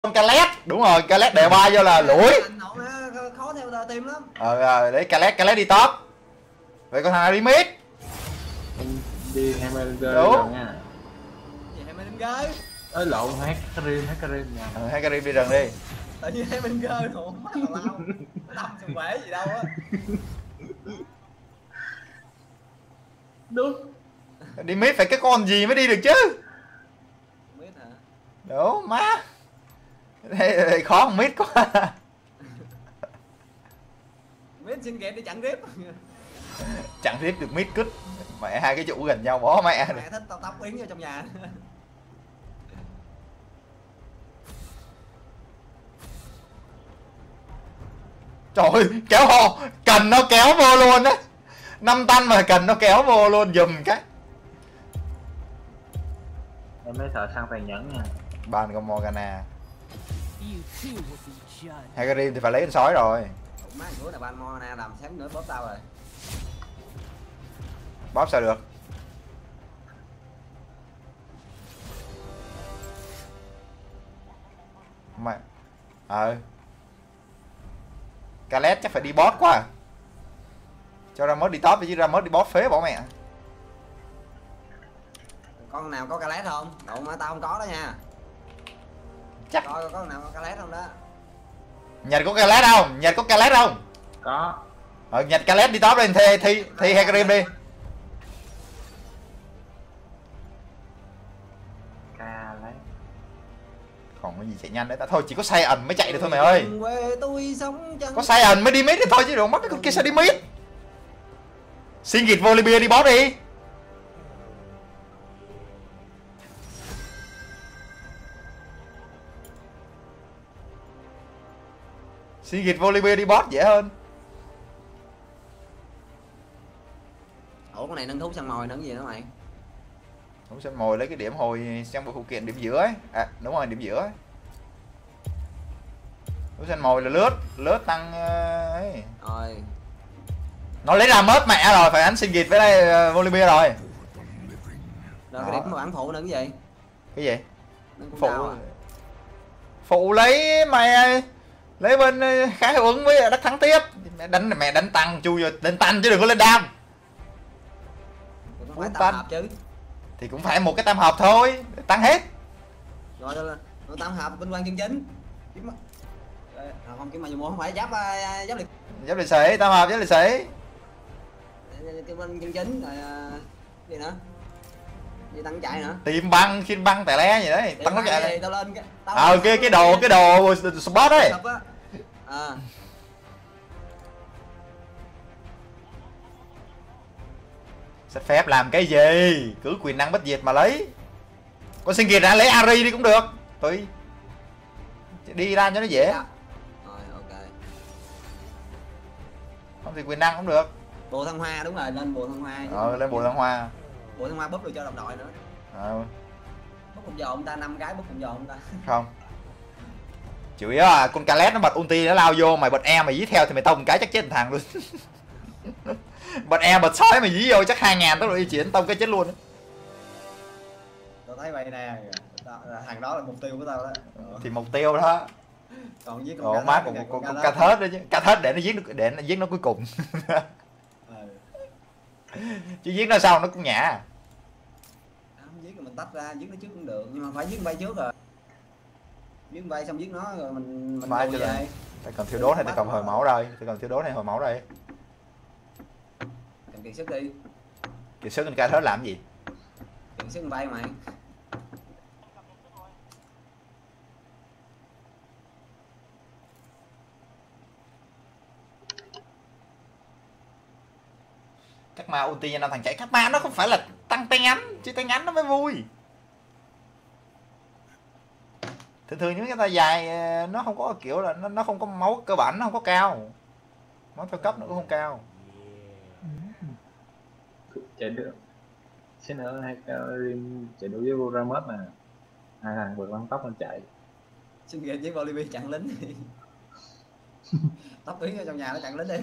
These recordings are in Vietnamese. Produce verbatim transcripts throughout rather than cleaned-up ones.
con Calet, đúng rồi, Calet đè ba vô là lủi. Khó theo team lắm. Ờ rồi, để Calet, Calet đi top. Vậy con thằng đi mid. Đi Hammerger rồi nha. Gì Hammerger? Ơi lộn, Hakarim, Hakarim nha. Ờ, Hakarim đi rừng đi. Tự nhiên Hammerger nổ má tào lao. Nó đâm sừng quẻ gì đâu á. Đúng. Đi mid phải cái con gì mới đi được chứ. Mid hả? Đúng má. Đây khó không mid quá. Mid xin kẹp đi chặn rip. Chẳng rip được mid cứt. Mẹ hai cái chủ gần nhau bó mẹ. Mẹ thích tao tóc yến vô trong nhà. Trời ơi, kéo ho, cần nó kéo vô luôn á. Năm tanh mà cần nó kéo vô luôn dùm cái. Em mới sợ sang tàn nhẫn nha. Bàn con Morgana. Hakarim thì phải lấy con sói rồi. Má bữa là ban Morgana làm sáng nữa bóp tao rồi. Bóp sao được. Mày ờ Calet chắc phải đi bot quá à. Cho ra mất đi top chứ ra mất đi bot phế bỏ mẹ. Con nào có Calet không? Đậu mà tao không có đó nha. Chắc coi có con nào có Calet không đó. Nhật có Calet không? Nhật có Calet không? Có. Ờ Nhật Calet đi top lên thi thi thi Hakarim đi. Calet. Còn cái gì chạy nhanh đấy ta, thôi chỉ có say ẩn mới chạy được thôi mày ơi. Tôi sống Có say ẩn mới đi mid thì thôi chứ đừng mất cái kia sao đi mid. Xin gịt Volibear đi bot đi. Xin gịt Volibear đi bot dễ hơn. Ủa con này nâng thú săn mồi nâng gì nữa mày? Không săn mồi lấy cái điểm hồi trong bộ phụ kiện điểm giữa ấy. À đúng rồi, điểm giữa ấy. Không săn mồi là lướt, lướt tăng ấy. Rồi. Nó lấy ra mất mẹ rồi, phải đánh xin gịt với đây uh, Volibear rồi. Rồi cái điểm mà bản phụ nâng cái gì? Cái gì? Phụ À? Phụ lấy mày lấy bên khá hiệu ứng với đất thắng tiếp. Mẹ đánh mẹ đánh tăng chui vô lên tăng chứ đừng có lên đam. Cũng phải tam hợp chứ. Thì cũng phải một cái tam hợp thôi, tăng hết. Rồi đó là tam hợp bên quan chân chính. Kiếm à, không kiếm mà dùng không phải giáp giáp liệt. Giáp liệt sĩ, tam hợp giáp liệt sĩ. Cái bên chân chính rồi gì nữa? Gì tăng chạy nữa? Tìm băng, khiên băng tè le gì đấy, tăng nó chạy. Tao lên cái ờ cái cái đồ cái đồ spot đấy. À. Sách phép làm cái gì? Cứ quyền năng bất diệt mà lấy. Con xin kiệt ra lấy Ari đi cũng được. Tùy. Đi ra cho nó dễ. Rồi ok. Không thì quyền năng cũng được. Bồ thăng hoa đúng rồi, lên bồ thăng hoa. Ờ lên bồ thăng hoa. Bồ thăng hoa búp được cho đồng đội nữa. Ờ. Búp cùng giờ ông ta năm cái búp cùng giờ ông ta. Không. Chủ yếu là con Calet nó bật ulti nó lao vô, mày bật E mày dí theo thì mày tông cái chắc chết thằng luôn. Bật E bật sói mày dí vô chắc hai ngàn tốc độ di chuyển tông cái chết luôn. Tao thấy vậy nè, thằng đó là mục tiêu của tao đó. Thì mục tiêu đó. Còn giết con má con con con ca thớt đó chứ, ca thớt để nó giết nó để nó giết nó cuối cùng. Chứ giết nó sau nó cũng nhả. Không giết rồi mình tách ra, giết nó trước cũng được, nhưng mà phải giết bay trước rồi. Giết bay xong giết nó rồi mình mình mai cho đây. Tao cần thiếu đốt hay tao cần hồi máu đây, tao cần thiếu đốt hay hồi máu đây. Cần kiệt sức đi. Kiệt sức con ca thớt làm gì? Kiệt sức bay mày. Các ma ulti cho năm thằng chạy, các ma nó không phải là tăng tay ngắn, chứ tay ngắn nó mới vui. Thường thường những cái tay dài nó không có kiểu là nó, nó không có máu cơ bản, nó không có cao. Máu theo cấp nó cũng không cao. Chạy được. Xin nữa hay chạy đủ với Voramus mà. Hai thằng vượt lăn tóc lên chạy. Xin ghê với Volibear chặn lính đi. Tóc yến ở trong nhà nó chặn lính đi.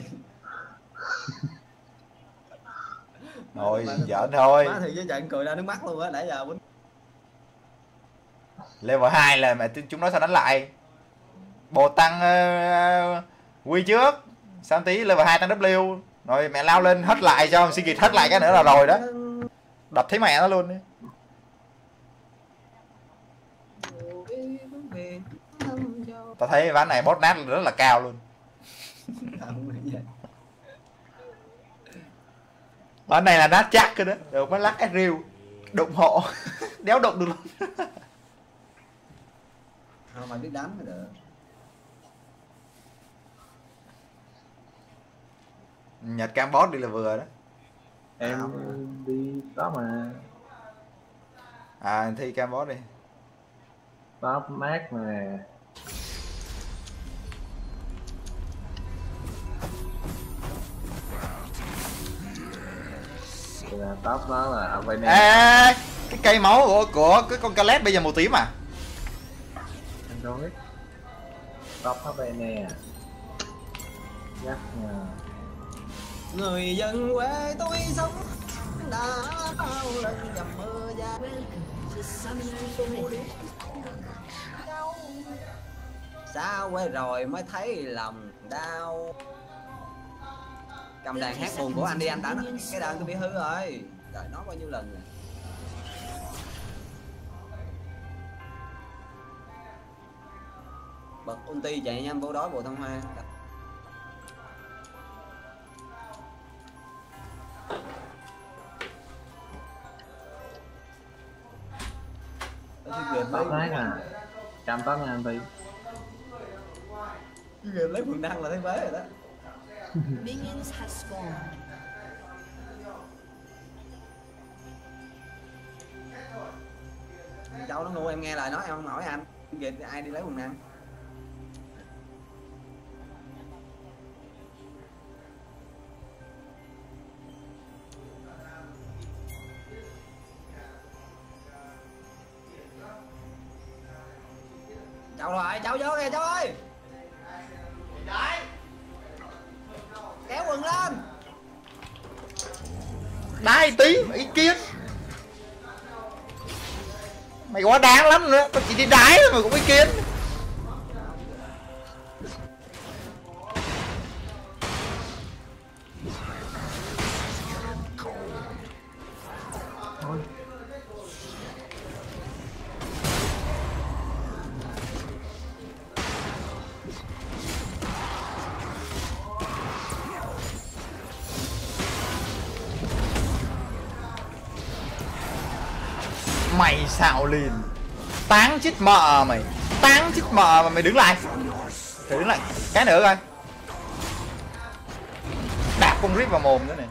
Thôi giỡn thôi. Má thì với trận cười ra nước mắt luôn á, nãy giờ quýnh. Level hai là mẹ chúng nó sao đánh lại. Bột tăng uh, quy trước, xong tí level hai tăng W, rồi mẹ lao lên hết lại cho xin kịp hết lại cái nữa là rồi đó. Đập thấy mẹ nó luôn đi. Tao thấy ván này boss nát rất là cao luôn. Ván này là nát chắc cơ đó, được mới lắc Ezreal đụng hộ. Đéo đụng được luôn. Không phải biết đánh mới được. Nhật cam boss đi là vừa đó. Em đi đó mà. À thi cam boss đi. Top mát mà. Là top đó là ở bên này. Ê, cái cây máu của của cái con Calet bây giờ màu tím à? Anh nói top ở bên nè. Chắc nha. Người dân quê tôi sống đã bao lần dầm mưa ra. Sao quay rồi mới thấy lòng đau. Cầm đàn hát buồn của anh đi, anh đánh cái đàn tôi bị hư rồi. Trời, nói bao nhiêu lần rồi. Bật ulti chạy nhanh vô đói bộ thăng hoa. Top mát à. Trăm top nha anh Ty. Cái game lấy quyền năng là thấy vế rồi đó. Minions have spawned. Cháu nó ngu, em nghe lời nói em không hỏi anh. Vậy ai đi lấy quyền năng? Cháu rồi, cháu vô kìa cháu ơi. Kéo quần lên. Đai tí ý kiến. Mày quá đáng lắm nữa, tao chỉ đi đái mà cũng ý kiến. Mày xạo liền. Tán chích mờ mày. Tán chích mờ mà mày đứng lại. Thử đứng lại. Cái nữa coi. Đạp con rip vào mồm nữa nè.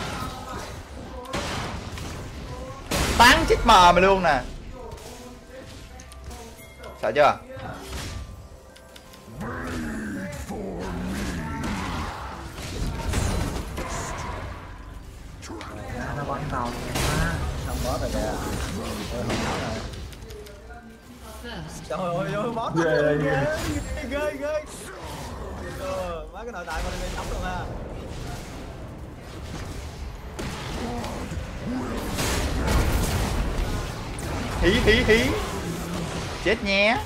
Tán chích mờ mày luôn nè. Sợ chưa? Nó bắn tàu. Không boss rồi kìa. Trời ơi, ơi boss ghê ghê ghê ghê. Ờ, má cái nội tại con này nóng luôn ha. Hí hí hí. Chết nhé.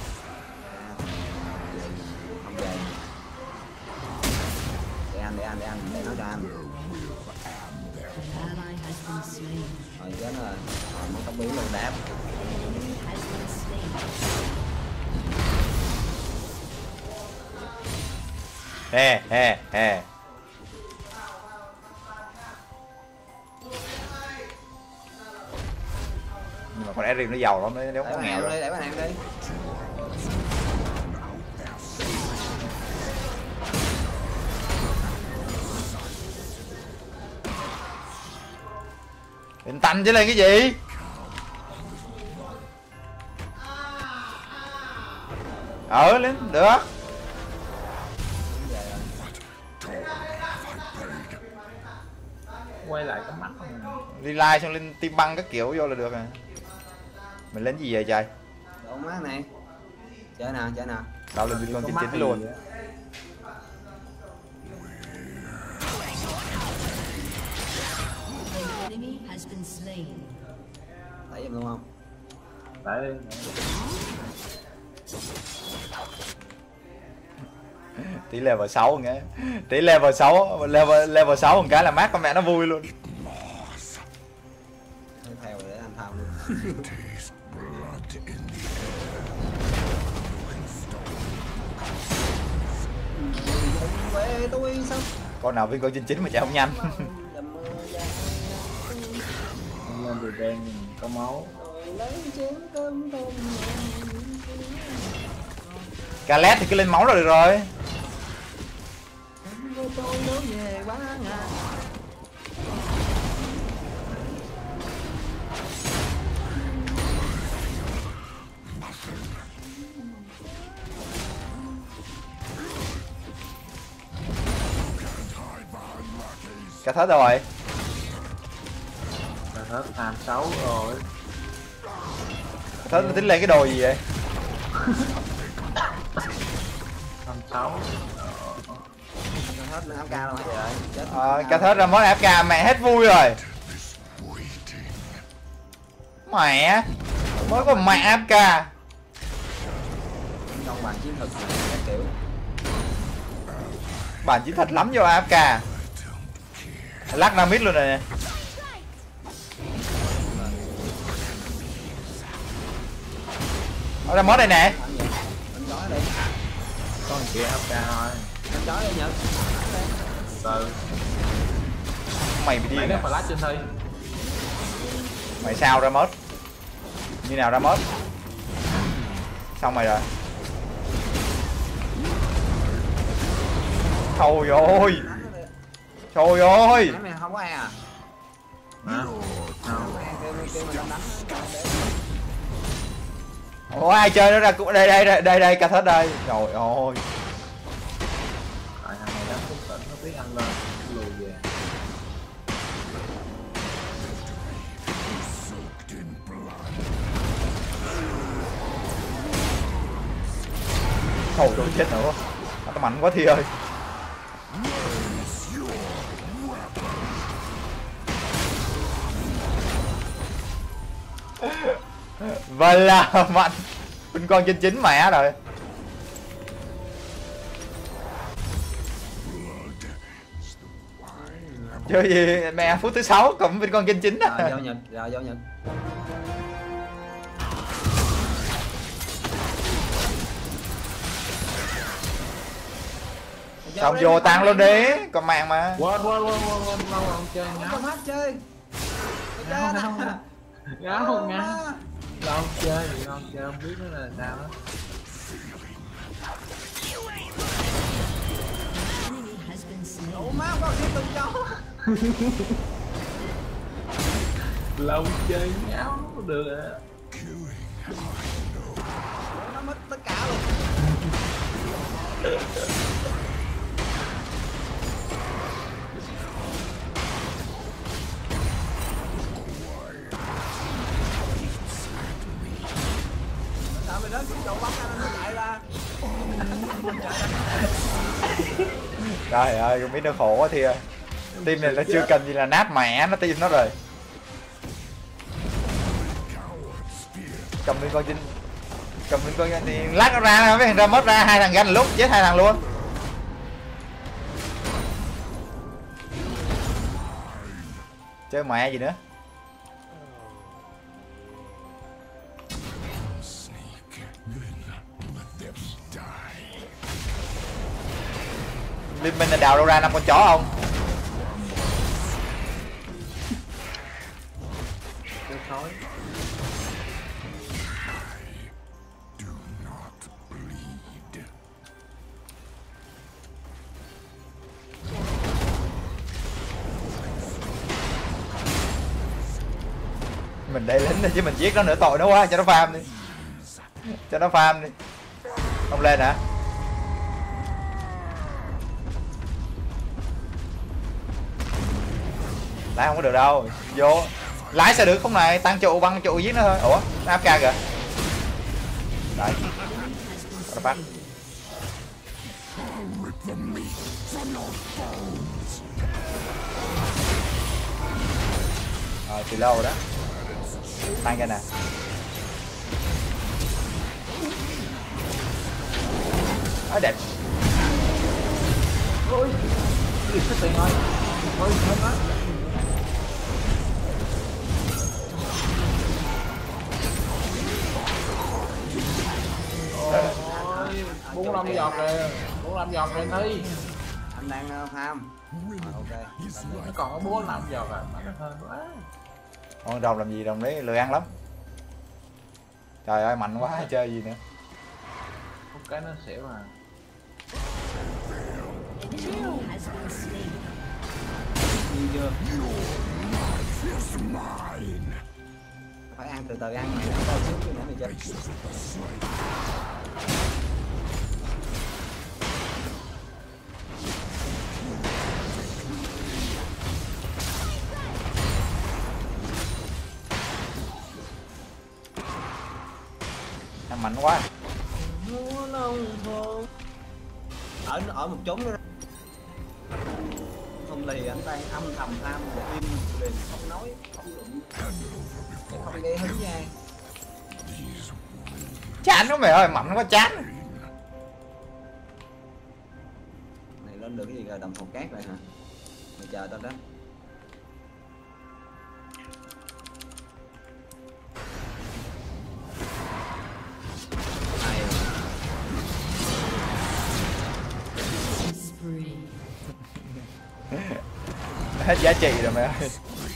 Không về. Để ăn, để ăn, để ăn, để nó cho ăn. Rồi chết rồi. Rồi nó không biến luôn đáp. Hè hè hè. Nhưng mà con Ezreal nó giàu lắm, nó không có nghèo đâu. Để bạn ăn đi. Định tanh chứ lên cái gì? Ờ lên được. Quay lại cái mắt. Đi like xong lên tim băng các kiểu vô là được à. Mình lên gì vậy trời? Đồ má này. Chơi nào, chơi nào. Tao lên con chín chín luôn. Enemy has been slain. Thấy em luôn không? Đấy. Tí level sáu nghe. Tí level sáu, level level sáu một cái là mát con mẹ nó vui luôn. Theo để anh tham luôn. Về tôi sao? Con nào viên con chín chín mà chạy không nhanh. Lên từ đen có máu. Calet thì cứ lên máu là được rồi. Cả thớt rồi. Cả thớt tham sáu rồi. Cả thớt nó tính lên cái đồ gì vậy? Tham sáu. Hết ép ca rồi trời. Chết. Ờ, cả thớt ra món ép ca mẹ hết vui rồi. Mẹ mới có mẹ ép ca. Trong bàn chiến thuật này các kiểu. Bản chiến thật lắm vô ép ca. Lắc ra mid luôn rồi nè. Ở ra món đây nè. Anh chói đi. Có một kia ép ca thôi. Anh chói đi Nhật. Từ. Mày bị Mày điên nó à? flash trên thi. Mày sao ra mốt? Như nào ra mốt? Xong mày rồi. Trời ơi. Trời ơi. Nãy mày không có ai à? Hả? Không có ai kêu kêu mình đánh. Ủa ai chơi nó ra cũng đây đây đây đây đây cả thớt đây. Trời ơi. Tại thằng này đánh cũng tỉnh nó biết ăn lên lùi về. Thôi tôi chết nữa. Tao mạnh quá Thi ơi. Vậy là mạnh. Bên con trên chín mẹ rồi. Chơi gì mẹ phút thứ sáu cộng bên con trên chín á. Rồi giao Nhật, rồi giao Nhật. Xong vô tăng luôn đi, còn mạng mà. Quên quên quên quên quên lâu rồi không chơi ngáo. Không hết chơi. Ngáo ngáo ngáo không ngáo. Lâu không chơi thì không chơi không biết nó là sao á. Enemy has been slain. Ủa má có cái tung cháu. Lâu chơi ngáo được à. Nó mất tất cả luôn. Sao mày nói cái chỗ bắn anh nó chạy ra. Trời ơi, không biết nó khổ quá Thi ơi. Team này nó chưa cần gì là nát mẹ nó team nó rồi. Cầm bên con trên cầm bên con thì lát nó ra mấy thằng ra mất ra hai thằng ganh lúc chết hai thằng luôn. Chơi mẹ gì nữa. Liên minh là đào đâu ra năm con chó không? Chơi khói. Mình đây lính thôi chứ mình giết nó nữa tội nó quá, cho nó farm đi. Cho nó farm đi. Không lên hả? Lái không có được đâu. Vô. Lái sao được không này, tăng trụ băng trụ giết nó thôi. Ủa, nó ép ca kìa. Đấy. Nó bắt. Rồi, từ lâu đó. Tăng cái nè. Đó, đẹp. Ôi cái gì tiền ơi. Ôi hết á. Ôi bốn mươi lăm giọt kìa, bốn mươi lăm giọt kìa đi. Anh đang uh, farm. Rồi, ok. Nó còn có bốn mươi lăm giọt à, nó hơn quá. Con rồng làm gì rồng đấy lười ăn lắm. Trời ơi mạnh quá chơi gì nữa. Một cái nó xỉu mà. Enemy has been slain. Nhìn chưa? Phải ăn từ từ ăn mày nó có xíu chứ nữa mày chơi. Em mạnh quá. Ở ở một chốn nữa. Không lì anh đang âm thầm tham và im liền không nói không luận để không gây hứng nha. Chán quá mày ơi, mạnh quá chán. Này lên được cái gì rồi, đầm hột cát rồi hả? Mày chờ tao đó. Spree. Hết giá trị rồi mày ơi.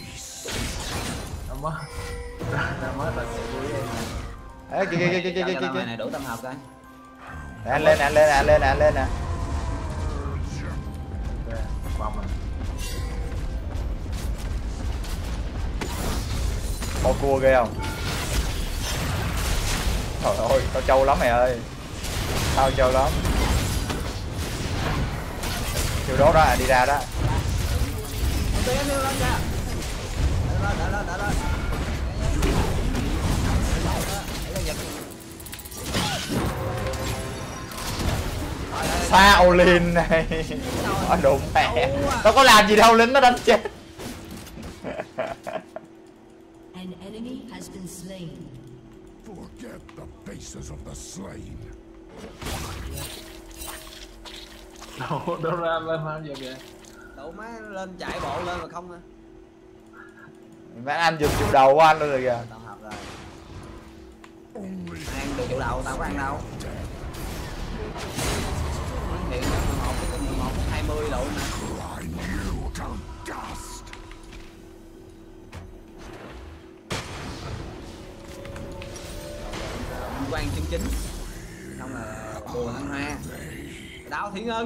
Nó mới nó mới là sẽ vui em nè. Đấy, kìa kìa kìa kìa kìa kìa. Này đủ tâm hợp coi. Nè, anh lên nè, anh lên nè, anh lên nè, anh lên nè. Bom rồi. Có cua ghê không? Trời ơi, tao trâu lắm mày ơi. Tao trâu lắm. Chiều đó đó, đi ra đó. Sa Olin này. Ở đụng mẹ. Tao có làm gì đâu, lính nó đánh chết. An enemy has been slain. Forget the faces of the slain. Đâu đâu ra lên không giờ kìa. Đủ má lên chạy bộ lên mà không à. Mấy anh giật chịu đầu của anh luôn rồi kìa. Tao hợp rồi. Ăn được chỗ đầu tao có ăn đâu. Hiện mười một cái mười một cái hai mươi độ nè. Quan chân chính. Xong là bùa thăng hoa. Đáo Thiên Ân.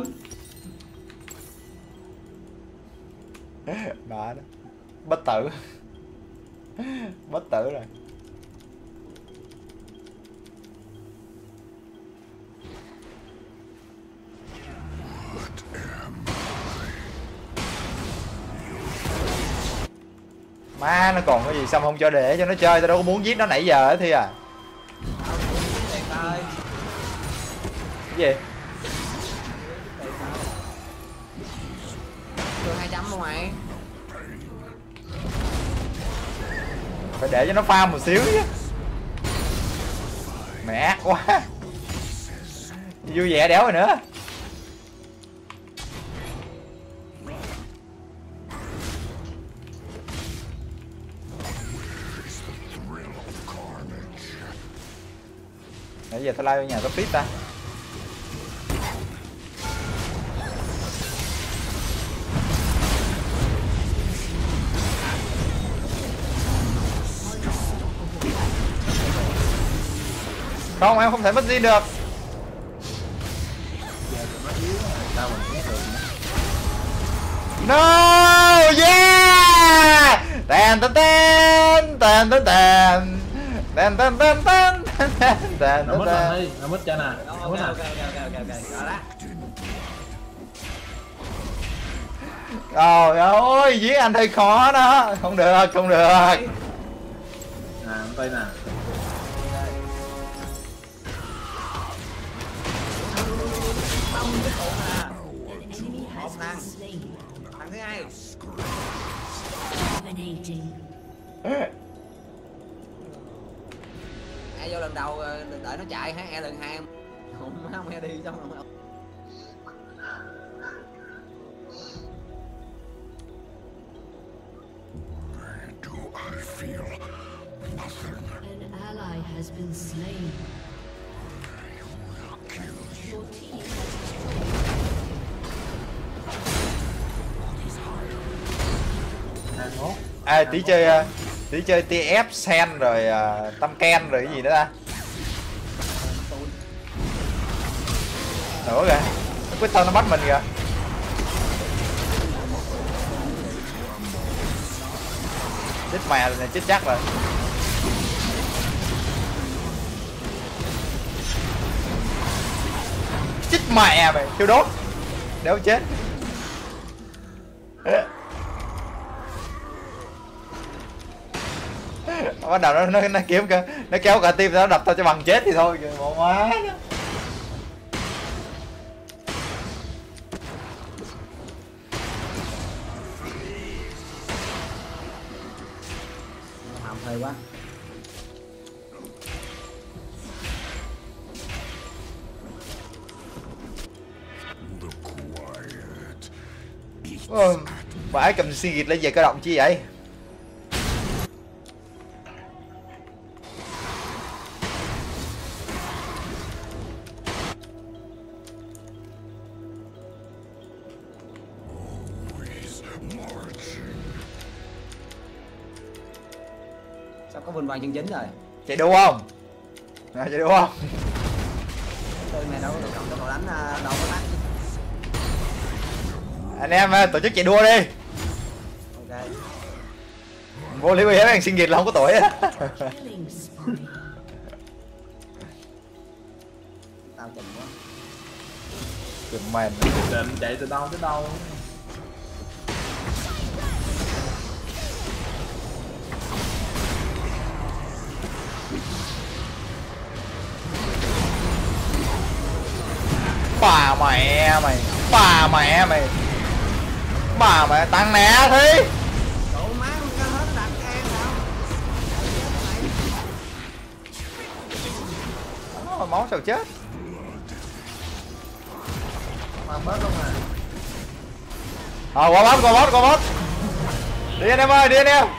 Bà đó. Bất tử. Bất tử rồi. Má nó còn cái gì xong không cho để cho nó chơi, tao đâu có muốn giết nó nãy giờ ấy Thi à. Cái gì? hai trăm luôn mày. Phải để cho nó farm một xíu chứ. Mẹ ác quá. Vui vẻ đéo rồi nữa. Nãy giờ tao lao vô nhà tao tiếp ta. Không, em không thể mất gì được. No, yeah. Tàn tàn tàn tàn tàn tàn tàn tàn tàn tàn tàn tàn. Nó mất rồi đi, nó mất cho nè. Nó mất nè. Trời ơi, giết anh hơi khó đó. Không được, không được. Nè, tay nè. Thằng thằng thứ hai. Dominating. Ai vô lần đầu đợi nó chạy hả? E lần hai Không má mẹ đi xong rồi. Do I feel nothing? An ally has been slain. Your team has hai mốt. À, tí chơi tí chơi tê ép sen rồi uh, tâm ken rồi cái gì nữa ta? Nữa kìa, nó quyết tâm nó bắt mình kìa. Chết mẹ rồi này, chết chắc rồi. Chết mẹ mày, thiêu đốt. Đéo chết. Bắt đầu nó, nó, nó kiếm cơ, nó kéo cả tim nó đập tao cho bằng chết thì thôi kìa, bộ má. Hàm hơi quá. The quiet. Ờ, vãi cầm xì gịt lên về cơ động chi vậy? Sao có vinh vàng chân chính rồi. Chạy đua không? À, chạy đua không? Tôi này đâu có được cộng đâu đánh đâu có đánh. Anh em tổ chức chạy đua đi. Ok. Vô lý uy hiếp anh xin gịt là không có tuổi á. killing spree. Tao chừng quá. Cực mềm. Định chạy từ đâu tới đâu. Bà mẹ mày, bà mẹ mày, bà mẹ tăng nè thế. Cậu má không có hết đặt em đâu. Nó máu sao chết. Mà bớt không à. Ờ, qua bot, qua bot, qua bot. Đi anh em ơi, đi anh em.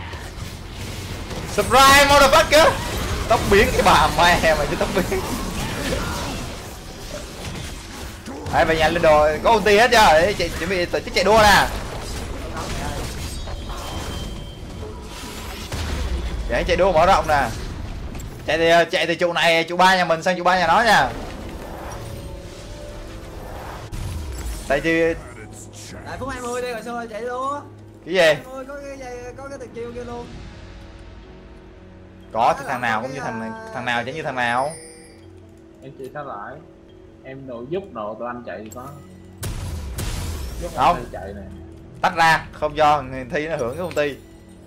Surprise motherfucker. Tóc biến cái bà mẹ mày chứ tóc biến. Đấy, về nhà lên đồ, có ulti hết chưa? Để chạy, chuẩn bị tổ chức chạy đua nè. Để chạy đua mở rộng nè. Chạy từ chạy từ trụ này, trụ ba nhà mình sang trụ ba nhà nó nha. Tại vì Đại phút hai mươi đi rồi sao chạy luôn. cái gì? hai mươi có cái dây có cái tuyệt chiêu kia luôn. Có thì thằng nào cũng như thằng này, thằng nào chả như thằng nào. Em chỉ sát lại. Em độ giúp độ tụi anh chạy thì có. Giúp Không. anh chạy nè. Tách ra, không do người thi nó hưởng cái công ty.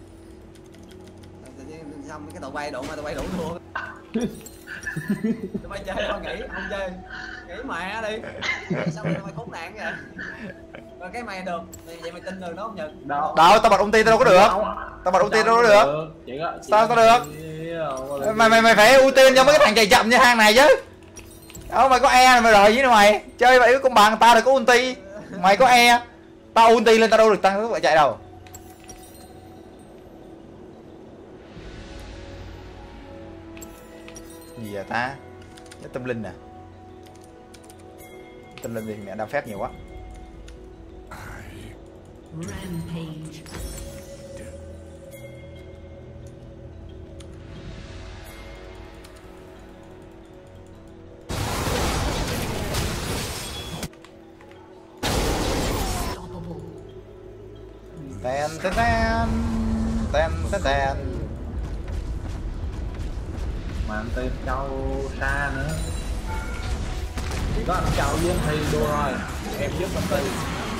Xong cái tàu bay đụng mà tàu bay đủ luôn. Tụi bay chơi không nghỉ, không chơi. Nghỉ mẹ đi. Sao tụi bay khốn nạn vậy? Rồi cái mày được, vậy mày tin được nó không Nhật? Đâu. Đâu, tao bật ulti tao đâu có được. Tao bật ulti tao đâu có được. Chỉ có, chỉ Sao có tao được? Mày mày mày phải ưu tiên cho mấy cái thằng chạy chậm như hang này chứ. Đâu mày có e mày rồi với mày. Chơi vậy công bằng, tao được có ulti. Mày có e. Tao ulti lên tao đâu được tăng tốc độ chạy đâu. Gì vậy ta? Cái tâm linh nè. Tâm linh thì mẹ đao phép nhiều quá. Rampage. Unstoppable. Ten ten ten ten ten ten. Mà anh tên Châu xa nữa. Chỉ có anh Châu với anh Thi đua rồi. Em giúp anh Thi.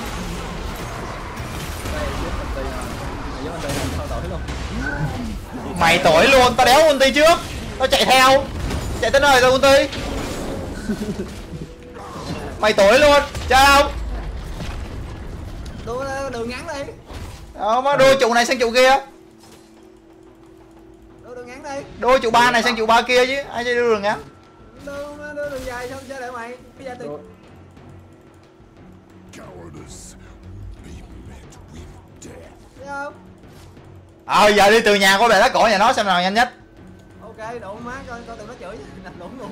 Đây em giúp anh Thi rồi. Mày giúp anh Tây làm sao đổi luôn. Mày tuổi luôn, tao đéo ulti trước. Tao chạy theo. Chạy tới nơi tao ulti. Mày tuổi luôn, chơi không? Đua đường ngắn đi. Ờ mà đua trụ này sang trụ kia. Đua đường ngắn đi. Đua trụ ba này sang trụ ba kia chứ, ai chơi đua đường ngắn. Đường đường dài xong chơi lại mày. Bây giờ từ Cowardice will be met with death. thấy không? Ờ giờ đi từ nhà của bè đá cổ nhà nó xem nào nhanh nhất. Ok, đủ má coi coi tụi nó chửi nằm đúng luôn.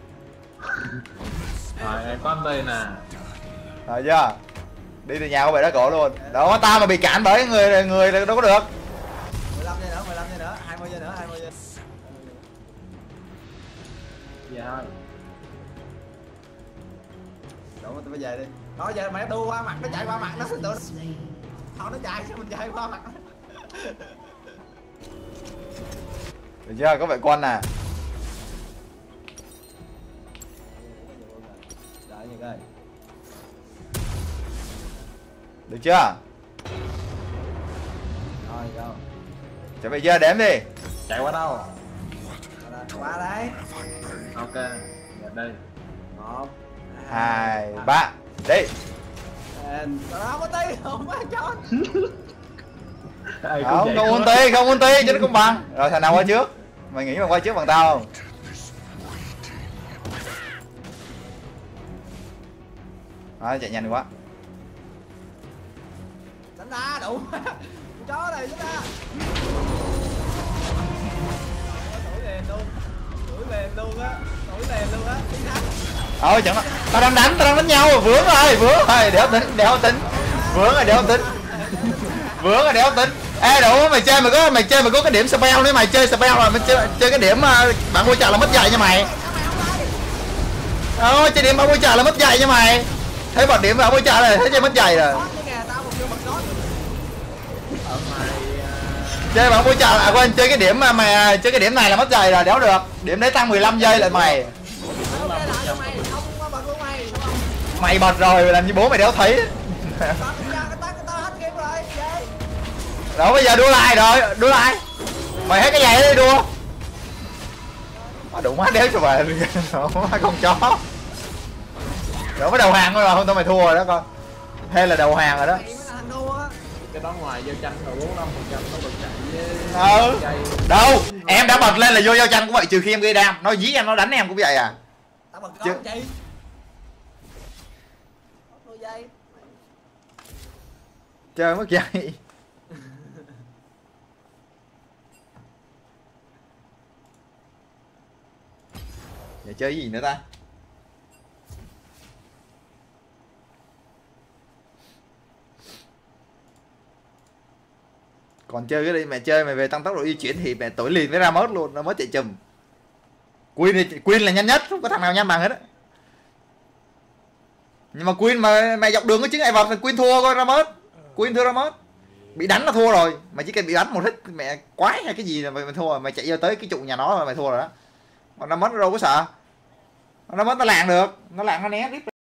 Rồi em có anh Tây nè. Rồi chưa? Đi từ nhà của bè đá cổ luôn. Đó tao mà bị cản bởi người người đâu có được. mười lăm giây nữa, mười lăm giây nữa, hai mươi giây nữa, hai mươi giây. Dạ thôi. Đủ tụi bây về đi. Thôi giờ mày đua qua mặt nó chạy qua mặt nó tụi nó. Slain. Thôi nó chạy sao mình chạy qua mặt nó. Được chưa? Có vệ quân nè. Đợi như coi. Được chưa? Rồi go. Chuẩn bị chưa? Đếm đi. Chạy qua đâu? Qua đây. Ok. Dạ đây. Một, Hai, ba. Đi. đó có tí không má chó. Ai cũng Không, vậy không hết. ulti, không ulti chứ nó công bằng. Rồi thằng nào qua trước? Mày nghĩ mày qua trước bằng tao không? Đó, chạy nhanh quá. Đánh ra đủ. Chó này đánh ra. Đuổi liền luôn. Đuổi liền luôn á. Đuổi liền luôn á. Đi thắng. Ờ chẳng tao đang đánh, tao đang đánh nhau, vướng rồi, vướng rồi, đéo tính, đéo tính. Vướng rồi đéo tính. Vướng rồi đéo tính. Ê đủ mày chơi mày có mày chơi mày có cái điểm spell nữa, mày chơi spell rồi mày chơi, chơi cái điểm uh, bạn vui chợ là mất dạy nha mày. Ờ chơi điểm bạn vui chợ là mất dạy nha mày. Thấy bật điểm bạn vui chợ này thấy chơi mất dạy rồi. Ở ngoài Chơi bạn vui chợ à quên chơi cái điểm mà mày chơi cái điểm này là mất dạy rồi, đéo được. Điểm đấy tăng mười lăm giây lại mày. Mày bật rồi làm như bố mày đéo thấy. Đó bây giờ đua lại rồi, đua lại. Mày hết cái giày đi đua. Mà đúng má đéo cho mày. Má con chó. Đó mới đầu hàng thôi mà không tao mày thua rồi đó con. Hay là đầu hàng rồi đó. cái đó ngoài giao tranh rồi bốn mươi lăm phần trăm nó được chạy Ừ. Đâu, em đã bật lên là vô giao tranh cũng vậy trừ khi em gây đam. Nó dí em nó đánh em cũng vậy à. Tao bật Chứ- con chị. mười giây. Chơi mất dây. Giờ chơi cái gì nữa ta? Còn chơi cái đi mẹ chơi mày về tăng tốc độ di chuyển thì mẹ tối liền với ra mớt luôn, nó mới chạy chùm. Queen thì Queen là nhanh nhất, không có thằng nào nhanh bằng hết á. Nhưng mà Queen mà mày dọc đường có chứng ngại vật thì Queen thua coi ra mớt. Queen thua ra mớt. Bị đánh là thua rồi, mày chỉ cần bị đánh một hit mẹ quái hay cái gì là mày, mày thua rồi, mày chạy vô tới cái trụ nhà nó rồi mày thua rồi đó. Còn ra mớt nó đâu có sợ. Nó mớt nó lạng được, nó lạng nó né rip